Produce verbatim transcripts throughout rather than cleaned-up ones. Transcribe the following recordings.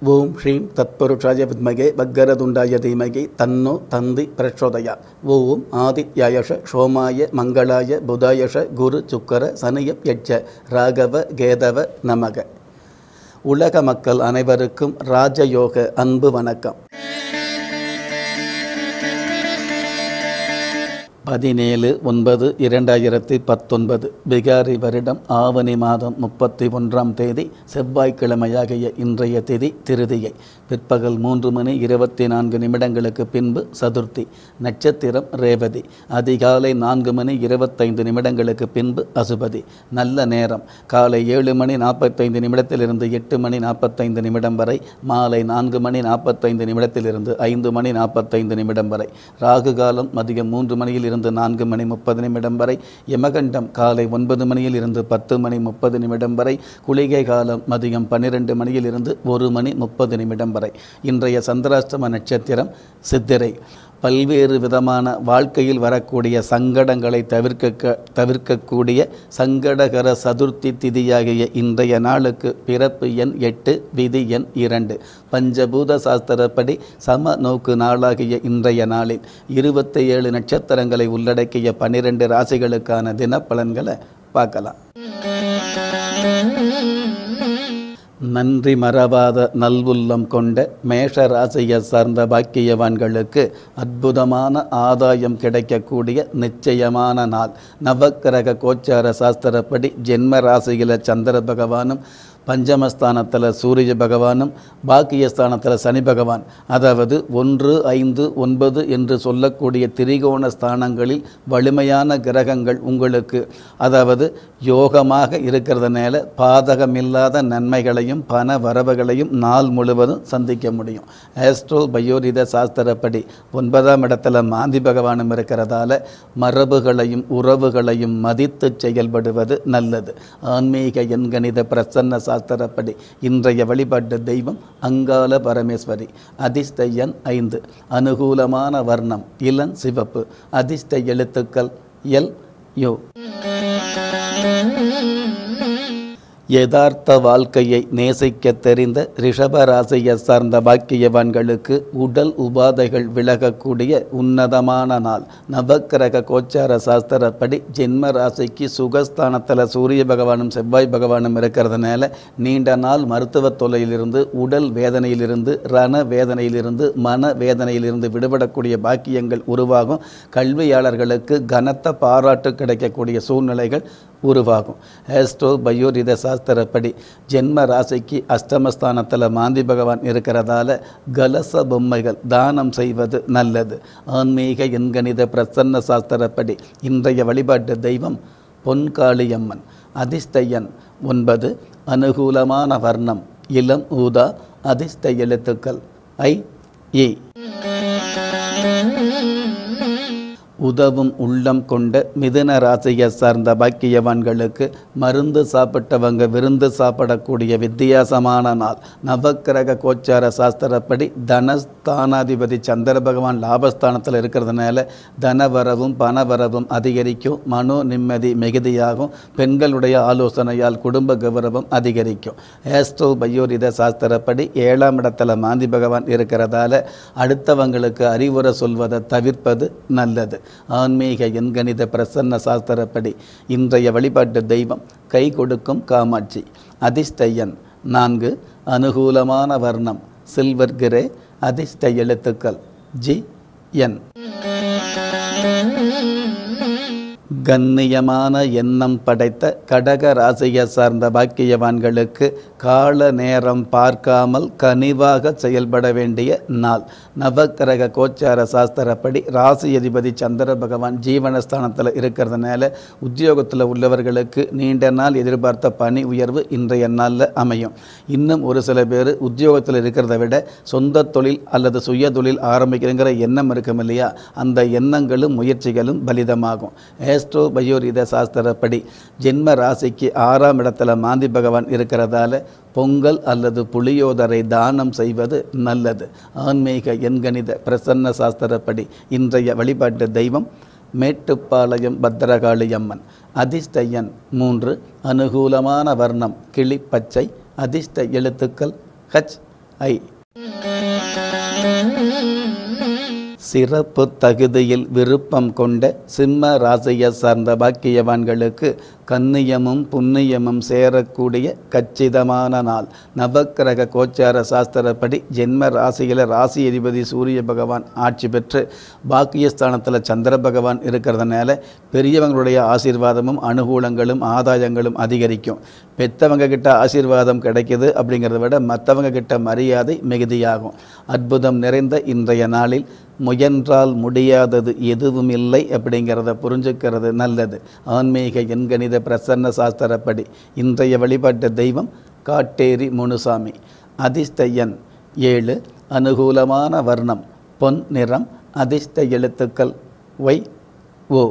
ஓம் ஸ்ரீம் தத்புருஷாய வித்மகே வக்கரதுண்டாய தீமகி தன்னோ தந்தி பிரச்சோதயா. ஓம் ஆதித்யாயஷ சோமாய மங்களாய புதாயஷ குரு சுக்கர சனியப் யட்ச ராகவ கேதவ நமக. உலக மக்கள் அனைவருக்கும் ராஜயோக அன்பு வணக்கம். பதினேழு ஒன்பது இரண்டாயிரத்தி பத்தொன்பது பிகாரி வருடம் ஆவணி மாதம் முப்பத்தி ஒன்றாம் தேதி செவ்வாய்க்கிழமையாகிய இன்றைய திதி திருதியை. பிற்பகல் மூன்று மணி இருபத்தி நான்கு நிமிடங்களுக்கு பின்பு சதுர்த்தி. நட்சத்திரம் ரேவதி. அதிகாலை நான்கு மணி இருபத்தைந்து நிமிடங்களுக்கு பின்பு அசுபதி. நல்ல நேரம் காலை ஏழு மணி நாற்பத்தைந்து நிமிடத்திலிருந்து எட்டு மணி நாற்பத்தைந்து நிமிடம் வரை. மாலை நான்கு மணி நாற்பத்தைந்து நிமிடத்திலிருந்து ஐந்து மணி நாற்பத்தைந்து நிமிடம் வரை. ராகு காலம் மதியம் மூன்று மணியில் இருந்து நான்கு மணி முப்பது நிமிடம் வரை. யமகண்டம் காலை ஒன்பது மணியில் இருந்து பத்து மணி முப்பது நிமிடம் வரை. குளிகை காலம் மதியம் பன்னிரெண்டு மணியில் இருந்து ஒரு மணி முப்பது நிமிடம் வரை. இன்றைய சந்திராஷ்டம நட்சத்திரம் சித்திரை. பல்வேறு விதமான வாழ்க்கையில் வரக்கூடிய சங்கடங்களை தவிர்க்க தவிர்க்கக்கூடிய சங்கடகர சதுர்த்தி திதியாகிய இன்றைய நாளுக்கு பிறப்பு எண் எட்டு, விதி எண் இரண்டு. பஞ்சபூத சாஸ்திரப்படி சம நோக்கு நாளாகிய இன்றைய நாளில் இருபத்தி ஏழு நட்சத்திரங்களை உள்ளடக்கிய பன்னிரெண்டு ராசிகளுக்கான தினப்பலன்களை பார்க்கலாம். நன்றி மறவாத நல்வுள்ளம் கொண்ட மேஷ ராசியை சார்ந்த பாக்கியவான்களுக்கு அற்புதமான ஆதாயம் கிடைக்கக்கூடிய நிச்சயமான நாள். நவக்கிரக கோச்சார சாஸ்திரப்படி ஜென்ம ராசியில் சந்திர பகவானும், பஞ்சமஸ்தானத்தில் சூரிய பகவானும், பாக்கியஸ்தானத்தில் சனி பகவான், அதாவது ஒன்று ஐந்து ஒன்பது என்று சொல்லக்கூடிய திரிகோண ஸ்தானங்களில் வலிமையான கிரகங்கள் உங்களுக்கு அதாவது யோகமாக இருக்கிறதுனால பாதகமில்லாத நன்மைகளையும் பண வரவுகளையும் நாள் முழுவதும் சந்திக்க முடியும். ஆஸ்ட்ரோ பயோரித சாஸ்திரப்படி ஒன்பதாம் இடத்துல மாந்தி பகவானும் இருக்கிறதால மரபுகளையும் உறவுகளையும் மதித்து செயல்படுவது நல்லது. ஆன்மீக எண்கணித பிரசன்ன சாஸ்திரப்படி இன்றைய வழிபாட்டு தெய்வம் அங்காள பரமேஸ்வரி. அதிர்ஷ்ட எண் ஐந்து. அனுகூலமான வர்ணம் இளம் சிவப்பு. அதிர்ஷ்ட எழுத்துக்கள் எல் யோ. யதார்த்த வாழ்க்கையை நேசிக்க தெரிந்த ரிஷபராசியை சார்ந்த பாக்கியவான்களுக்கு உடல் உபாதைகள் விலகக்கூடிய உன்னதமான நாள். நவக்கிரக கோச்சார சாஸ்திரப்படி ஜென்ம ராசிக்கு சுகஸ்தானத்தில் சூரிய பகவானும் செவ்வாய் பகவானும் இருக்கிறதுனால நீண்ட நாள் மருத்துவ தொல்லையிலிருந்து, உடல் வேதனையிலிருந்து, ரண வேதனையிலிருந்து, மன வேதனையிலிருந்து விடுபடக்கூடிய பாக்கியங்கள் உருவாகும். கல்வியாளர்களுக்கு கனத்த பாராட்டு கிடைக்கக்கூடிய சூழ்நிலைகள் உருவாகும். ஆஸ்ட்ரோ பயோரித சாஸ்திரப்படி ஜென்ம ராசிக்கு அஷ்டமஸ்தானத்தில் மாந்தி பகவான் இருக்கிறதால கலச பொம்மைகள் தானம் செய்வது நல்லது. ஆன்மீக எண்கணித பிரசன்ன சாஸ்திரப்படி இன்றைய வழிபாட்டு தெய்வம் பொன்காளியம்மன். அதிர்ஷ்ட எண் ஒன்பது. அனுகூலமான வர்ணம் இளம் ஊதா. அதிர்ஷ்ட எழுத்துக்கள் ஐ ஏ. உதவும் உள்ளம் கொண்ட மிதுன ராசியை சார்ந்த பாக்கியவான்களுக்கு மருந்து சாப்பிட்டவங்க விருந்து சாப்பிடக்கூடிய வித்தியாசமான நாள். நவக்கிரக கோச்சார சாஸ்திரப்படி தனஸ்தானாதிபதி சந்திர பகவான் லாபஸ்தானத்தில் இருக்கிறதுனால தனவரவும் பணவரவும் அதிகரிக்கும். மனோ நிம்மதி மிகுதியாகும். பெண்களுடைய ஆலோசனையால் குடும்ப கௌரவம் அதிகரிக்கும். ஆஸ்ட்ரோ பயோரித சாஸ்திரப்படி ஏழாம் இடத்துல மாந்தி பகவான் இருக்கிறதால அடுத்தவங்களுக்கு அறிவுரை சொல்வதை தவிர்ப்பது நல்லது. ஆன்மீக எண்கணித பிரசன்ன சாஸ்திரப்படி இன்றைய வழிபாட்டு தெய்வம் கை கொடுக்கும் காமாட்சி. அதிர்ஷ்ட எண் நான்கு. அனுகூலமான வர்ணம் சில்வர் கிரே. அதிர்ஷ்ட எழுத்துக்கள் ஜி என். கண்ணியமான எண்ணம் படைத்த கடக ராசியை சார்ந்த பாக்கியவான்களுக்கு கால நேரம் பார்க்காமல் கனிவாக செயல்பட வேண்டிய நாள். நவக்கிரக கோச்சார சாஸ்திரப்படி ராசி அதிபதி சந்திர பகவான் ஜீவனஸ்தானத்தில் இருக்கிறதுனால உத்தியோகத்தில் உள்ளவர்களுக்கு நீண்ட நாள் எதிர்பார்த்த பணி உயர்வு இன்றைய நாளில் அமையும். இன்னும் ஒரு சில பேர் உத்தியோகத்தில் இருக்கிறத விட சொந்த தொழில் அல்லது சுய தொழில் ஆரம்பிக்கிறங்கிற எண்ணம் இருக்கும் இல்லையா, அந்த எண்ணங்களும் முயற்சிகளும் பலிதமாகும். ஆஸ்ட்ரோ பயோரித சாஸ்திரப்படி ஜென்ம ராசிக்கு ஆறாம் இடத்துல மாந்தி பகவான் இருக்கிறதால பொங்கல் அல்லது புளியோதரை தானம் செய்வது நல்லது. ஆன்மீக எண்கணித பிரசன்ன சாஸ்திரப்படி இன்றைய வழிபாட்டு தெய்வம் மேட்டுப்பாளையம் பத்ரகாளியம்மன். அதிர்ஷ்ட எண் மூன்று. அனுகூலமான வர்ணம் கிளிப்பச்சை. அதிர்ஷ்ட எழுத்துக்கள் ஹச் ஐ. சிறப்பு தகுதியில் விருப்பம் கொண்ட சிம்ம ராசியை சார்ந்த பாக்கியவான்களுக்கு கன்னியமும் புண்ணியமும் சேரக்கூடிய கச்சிதமான நாள். நவக்கிரக கோச்சார சாஸ்திரப்படி ஜென்ம ராசியில் ராசி அதிபதி சூரிய பகவான் ஆட்சி பெற்று பாக்கியஸ்தானத்தில் சந்திர பகவான் இருக்கிறதுனால பெரியவங்களுடைய ஆசீர்வாதமும் அனுகூலங்களும் ஆதாயங்களும் அதிகரிக்கும். பெற்றவங்க கிட்ட ஆசீர்வாதம் கிடைக்கிது அப்படிங்கிறத விட மற்றவங்க கிட்ட மரியாதை மிகுதியாகும். அற்புதம் நிறைந்த இன்றைய நாளில் முயன்றால் முடியாதது எதுவும் இல்லை அப்படிங்கிறத புரிஞ்சுக்கிறது நல்லது. ஆன்மீக எண்கணித பிரசன்ன சாஸ்திரப்படி இன்றைய வழிபாட்டு தெய்வம் காட்டேரி முனுசாமி. அதிர்ஷ்ட எண் ஏழு. அனுகூலமான வர்ணம் பொன் நிறம். அதிர்ஷ்ட எழுத்துக்கள் ஒய் ஓ.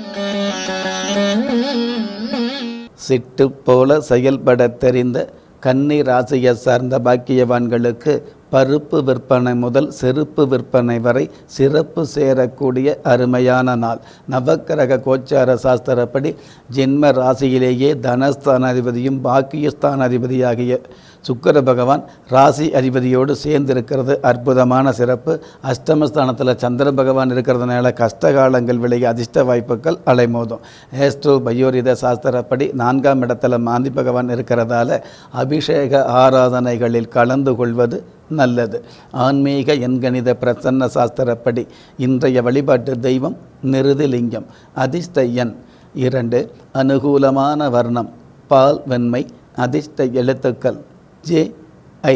சிட்டு போல செயல்பட தெரிந்த கன்னி ராசியை சார்ந்த பாக்கியவான்களுக்கு பருப்பு விற்பனை முதல் செருப்பு விற்பனை வரை சிறப்பு சேரக்கூடிய அருமையான நாள். நவக்கிரக கோச்சார சாஸ்திரப்படி ஜென்ம ராசியிலேயே தனஸ்தானாதிபதியும் பாக்கியஸ்தானாதிபதியாகிய சுக்கிர பகவான் ராசி அதிபதியோடு சேர்ந்திருக்கிறது அற்புதமான சிறப்பு. அஷ்டமஸ்தானத்தில் சந்திர பகவான் இருக்கிறதுனால கஷ்டகாலங்கள் விலகி அதிர்ஷ்ட வாய்ப்புகள் அலைமோதும். ஏஸ்ட்ரோ பயோரித சாஸ்திரப்படி நான்காம் இடத்துல மாந்தி பகவான் இருக்கிறதால அபிஷேக ஆராதனைகளில் கலந்து கொள்வது நல்லது. ஆன்மீக எண்கணித பிரசன்ன சாஸ்திரப்படி இன்றைய வழிபாட்டு தெய்வம் நிருதிலிங்கம். அதிர்ஷ்ட எண் இரண்டு. அனுகூலமான வர்ணம் பால் வெண்மை. அதிர்ஷ்ட எழுத்துக்கள் ஜே ஐ.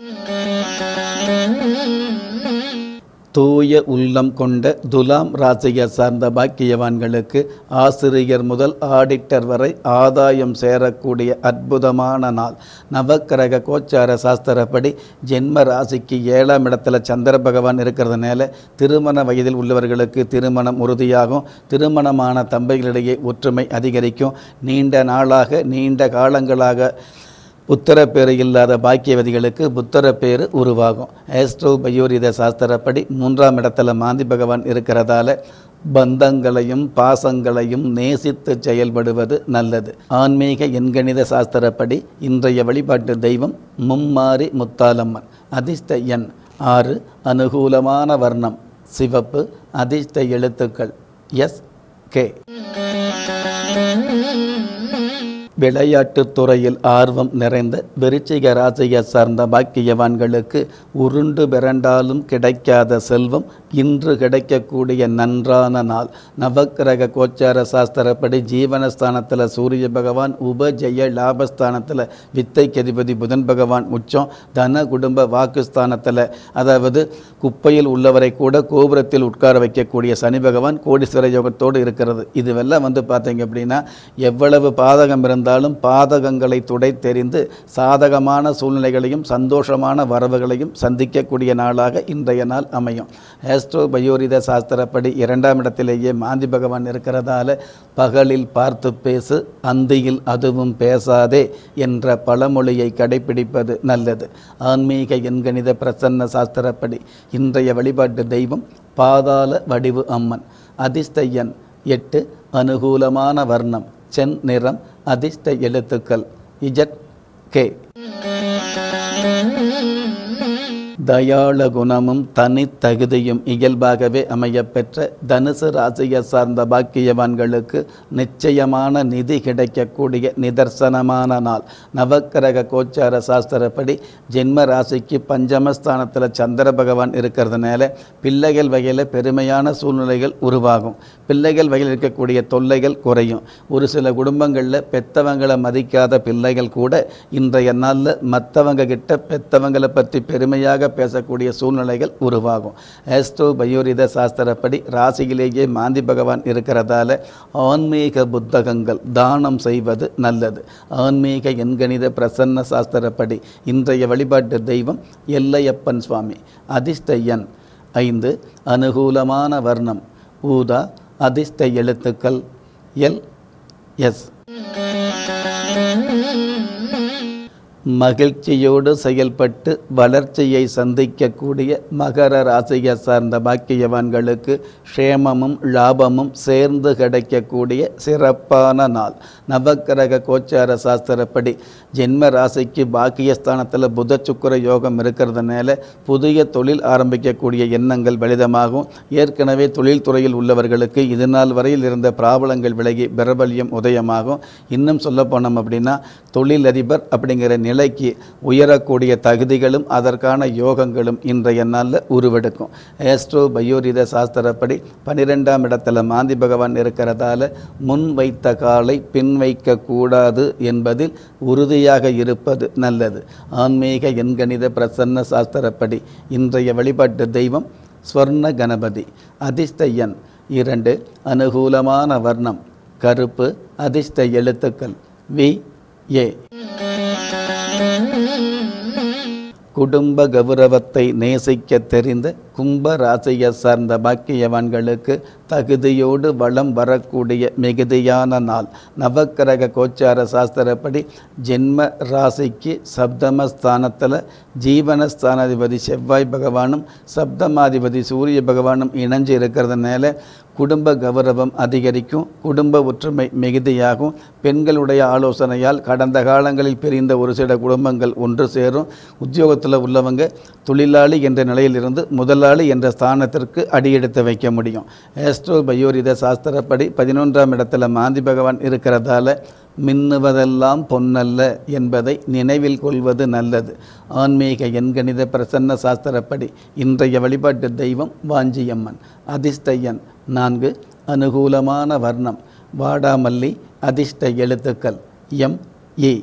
தூய உள்ளம் கொண்ட துலாம் ராசியை சார்ந்த பாக்கியவான்களுக்கு ஆசிரியர் முதல் ஆடிட்டர் வரை ஆதாயம் சேரக்கூடிய அற்புதமான நாள். நவக்கிரக கோச்சார சாஸ்திரப்படி ஜென்ம ராசிக்கு ஏழாம் இடத்துல சந்திர பகவான் இருக்கிறதுனால திருமண வயதில் உள்ளவர்களுக்கு திருமணம் உறுதியாகும். திருமணமான தம்பதிகளிடையே ஒற்றுமை அதிகரிக்கும். நீண்ட நாளாக நீண்ட காலங்களாக புத்திரப்பேறு இல்லாத பாக்கியவதிகளுக்கு புத்திரப்பேறு உருவாகும். ஏஸ்ட்ரோ பயோரித சாஸ்திரப்படி மூன்றாம் இடத்துல மாந்தி பகவான் இருக்கிறதால பந்தங்களையும் பாசங்களையும் நேசித்து செயல்படுவது நல்லது. ஆன்மீக எண்கணித சாஸ்திரப்படி இன்றைய வழிபாட்டு தெய்வம் மும்மாரி முத்தாலம்மன். அதிர்ஷ்ட எண் ஆறு. அனுகூலமான வர்ணம் சிவப்பு. அதிர்ஷ்ட எழுத்துக்கள் எஸ் கே. விளையாட்டுத் துறையில் ஆர்வம் நிறைந்த விருச்சிக ராசியை சார்ந்த பாக்கியவான்களுக்கு உருண்டு பிறண்டாலும் கிடைக்காத செல்வம் இன்று கிடைக்கக்கூடிய நன்றான நாள். நவக்கிரக கோச்சார சாஸ்திரப்படி ஜீவனஸ்தானத்தில் சூரிய பகவான், உபஜய லாபஸ்தானத்தில் வித்தைக்கு அதிபதி புதன் பகவான் உச்சம், தன குடும்ப வாக்குஸ்தானத்தில் அதாவது குப்பையில் உள்ளவரை கூட கோபுரத்தில் உட்கார வைக்கக்கூடிய சனி பகவான் கோடீஸ்வர யோகத்தோடு இருக்கிறது. இதுவெல்லாம் வந்து பார்த்தீங்க அப்படின்னா எவ்வளவு பாதகம் இருந்தாலும் பாதகங்களை துடை தெரிந்து சாதகமான சூழ்நிலைகளையும் சந்தோஷமான வரவுகளையும் சந்திக்கக்கூடிய நாளாக இன்றைய நாள் அமையும். ஏஸ்ட்ரோ பயோரித சாஸ்திரப்படி இரண்டாம் இடத்திலேயே மாந்தி பகவான் இருக்கிறதால பகலில் பார்த்து பேசு, அந்தியில் அதுவும் பேசாதே என்ற பழமொழியை கடைபிடிப்பது நல்லது. ஆன்மீக எண்கணித பிரசன்ன சாஸ்திரப்படி இன்றைய வழிபாட்டு தெய்வம் பாதாள வடிவு அம்மன். அதிர்ஷ்ட எண் எட்டு. அனுகூலமான வர்ணம் சென் நிறம். அதிர்ஷ்ட எழுத்துக்கள் இஜட் கே. தயாள குணமும் தனித்தகுதியும் இயல்பாகவே அமையப்பெற்ற தனுசு ராசியை சார்ந்த பாக்கியவான்களுக்கு நிச்சயமான நிதி கிடைக்கக்கூடிய நிதர்சனமான நாள். நவக்கிரக கோச்சார சாஸ்திரப்படி ஜென்ம ராசிக்கு பஞ்சமஸ்தானத்தில் சந்திர பகவான் இருக்கிறதுனால பிள்ளைகள் வகையில் பெருமையான சூழ்நிலைகள் உருவாகும். பிள்ளைகள் வகையில் இருக்கக்கூடிய தொல்லைகள் குறையும். ஒரு சில குடும்பங்களில் பெத்தவங்களை மதிக்காத பிள்ளைகள் கூட இன்றைய நாளில் மற்றவங்க கிட்ட பெத்தவங்களை பற்றி பெருமையாக பேசக்கூடிய சூழ்நிலைகள் உருவாகும். ஏஸ்ட்ரோ பயோரித சாஸ்திரப்படி ராசியிலேயே மாந்தி பகவான் இருக்கிறதால ஆன்மீக புத்தகங்கள் தானம் செய்வது நல்லது. ஆன்மீக எண்கணித பிரசன்ன சாஸ்திரப்படி இன்றைய வழிபாட்டு தெய்வம் எல்லையப்பன் சுவாமி. அதிர்ஷ்ட எண் ஐந்து. அனுகூலமான வர்ணம் ஊதா. அதிர்ஷ்ட எழுத்துக்கள் எல் எஸ். மகிழ்ச்சியோடு செயல்பட்டு வளர்ச்சியை சந்திக்கக்கூடிய மகர ராசியை சார்ந்த பாக்கியவான்களுக்கு க்ஷேமமும் லாபமும் சேர்ந்து கிடைக்கக்கூடிய சிறப்பான நாள். நவக்கிரக கோச்சார சாஸ்திரப்படி ஜென்ம ராசிக்கு பாக்கியஸ்தானத்தில் புத சுக்கிர யோகம் இருக்கிறதுனால புதிய தொழில் ஆரம்பிக்கக்கூடிய எண்ணங்கள் பலிதமாகும். ஏற்கனவே தொழில்துறையில் உள்ளவர்களுக்கு இது நாள் வரையில் இருந்த பிராபலங்கள் விலகி பிரபல்யம் உதயமாகும். இன்னும் சொல்ல போனோம் அப்படின்னா தொழிலதிபர் அப்படிங்கிற நிலைக்கு உயரக்கூடிய தகுதிகளும் அதற்கான யோகங்களும் இன்றைய நாளில் உருவெடுக்கும். ஏஸ்ட்ரோ பயோரித சாஸ்திரப்படி பன்னிரெண்டாம் இடத்துல மாந்தி பகவான் இருக்கிறதால முன் வைத்த காலை பின் வைக்க கூடாது என்பதில் உறுதியாக இருப்பது நல்லது. ஆன்மீக எண்கணித பிரசன்ன சாஸ்திரப்படி இன்றைய வழிபாட்டு தெய்வம் ஸ்வர்ண கணபதி. அதிர்ஷ்ட எண் இரண்டு. அனுகூலமான வர்ணம் கருப்பு. அதிர்ஷ்ட எழுத்துக்கள் வி ஏ. குடும்ப கௌரவத்தை நேசிக்க தெரிந்த கும்ப ராசியை சார்ந்த பாக்கியவான்களுக்கு தகுதியோடு வளம் வரக்கூடிய மிகுதியான நாள். நவக்கிரக கோச்சார சாஸ்திரப்படி ஜென்ம ராசிக்கு சப்தமஸ்தானத்தில் ஜீவனஸ்தானாதிபதி செவ்வாய் பகவானும் சப்தமாதிபதி சூரிய பகவானும் இணைஞ்சு இருக்கிறதுனால குடும்ப கௌரவம் அதிகரிக்கும். குடும்ப ஒற்றுமை மிகுதியாகும். பெண்களுடைய ஆலோசனையால் கடந்த காலங்களில் பிரிந்த ஒரு சில குடும்பங்கள் ஒன்று சேரும். உத்தியோகத்தில் உள்ளவங்க தொழிலாளி என்ற நிலையிலிருந்து முதலாளி என்ற ஸ்தானத்திற்கு அடியெடுத்து வைக்க முடியும். ஏஸ்ட்ரோ பயோரித சாஸ்திரப்படி பதினொன்றாம் இடத்துல மாந்தி பகவான் இருக்கிறதால மின்னுவதெல்லாம் பொன்னல்ல என்பதை நினைவில் கொள்வது நல்லது. ஆன்மீக எண்கணித பிரசன்ன சாஸ்திரப்படி இன்றைய வழிபாட்டு தெய்வம் வாஞ்சியம்மன். அதிர்ஷ்ட எண் நான்கு. அனுகூலமான வர்ணம் வாடாமல்லி. அதிர்ஷ்ட எழுத்துக்கள் எம் ஏ.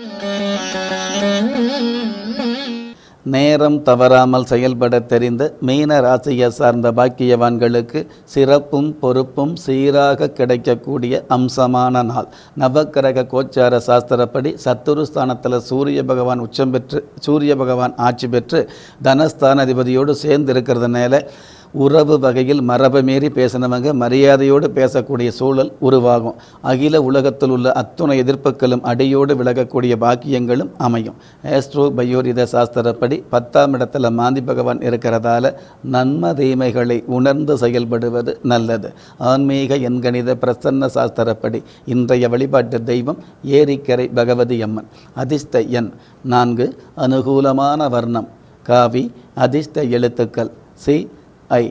நேரம் தவறாமல் செயல்பட தெரிந்த மீன ராசியை சார்ந்த பாக்கியவான்களுக்கு சிறப்பும் பொறுப்பும் சீராக கிடைக்கக்கூடிய அம்சமான நாள். நவக்கிரக கோச்சார சாஸ்திரப்படி சத்துருஸ்தானத்தில் சூரிய பகவான் உச்சம் பெற்று சூரிய பகவான் ஆட்சி பெற்று தனஸ்தானாதிபதியோடு சேர்ந்து இருக்கிறதுனால உறவு வகையில் மரபு மீறி பேசினவங்க மரியாதையோடு பேசக்கூடிய சூழல் உருவாகும். அகில உலகத்தில் உள்ள அத்துணை எதிர்ப்புகளும் அடியோடு விலகக்கூடிய பாக்கியங்களும் அமையும். ஏஸ்ட்ரோ பயோரித சாஸ்திரப்படி பத்தாம் இடத்துல மாந்தி பகவான் இருக்கிறதால நன்ம தீமைகளை உணர்ந்து செயல்படுவது நல்லது. ஆன்மீக எண்கணித பிரசன்ன சாஸ்திரப்படி இன்றைய வழிபாட்டு தெய்வம் ஏரிக்கரை பகவதி அம்மன். அதிர்ஷ்ட எண் நான்கு. அனுகூலமான வர்ணம் காவி. அதிர்ஷ்ட எழுத்துக்கள் சி ஐ.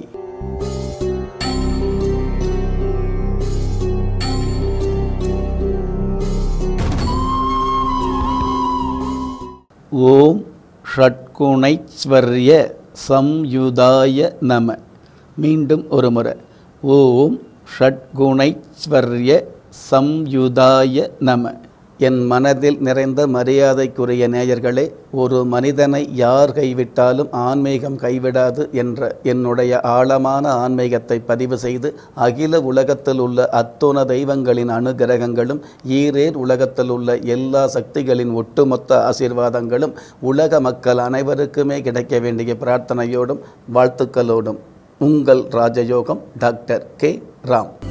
ஓம் ஷட்குணைஸ்வர்ய சம்யுதாய நம. மீண்டும் ஒரு முறை ஓம் ஷட்குணைஸ்வர்ய சம்யுதாய நம. என் மனதில் நிறைந்த மரியாதைக்குரிய நேயர்களே, ஒரு மனிதனை யார் கைவிட்டாலும் ஆன்மீகம் கைவிடாது என்ற என்னுடைய ஆழமான ஆன்மீகத்தை பதிவு செய்து அகில உலகத்தில் உள்ள அத்துண தெய்வங்களின் அனுகிரகங்களும் ஈரேர் உலகத்தில் உள்ள எல்லா சக்திகளின் ஒட்டுமொத்த ஆசீர்வாதங்களும் உலக மக்கள் அனைவருக்குமே கிடைக்க வேண்டிய பிரார்த்தனையோடும் வாழ்த்துக்களோடும் உங்கள் ராஜயோகம் டாக்டர் கே ராம்.